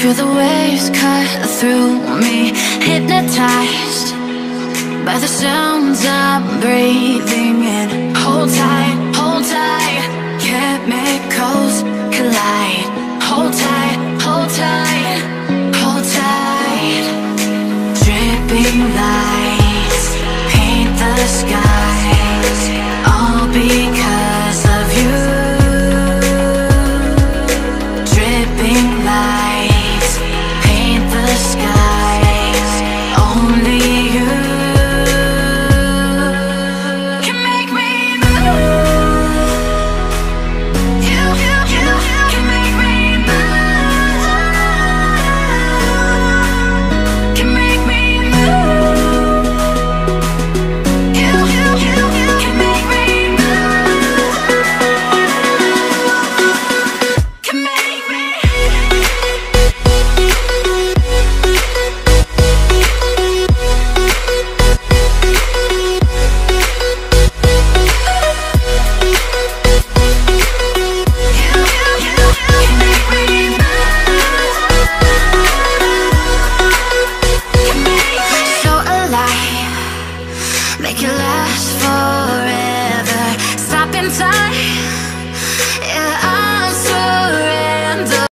Feel the waves cut through me, hypnotized by the sounds I'm breathing in. Hold tight, hold tight, chemicals collide. Hold tight, hold tight, hold tight. Dripping light